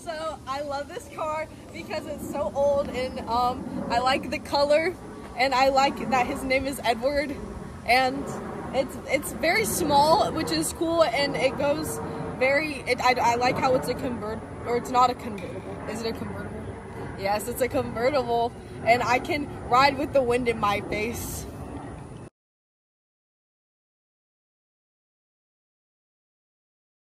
So I love this car because it's so old, and I like the color, and I like that his name is Edward, and it's very small, which is cool, and it goes I like how it's a or it's not a convertible. Is it a convertible? Yes, it's a convertible, and I can ride with the wind in my face.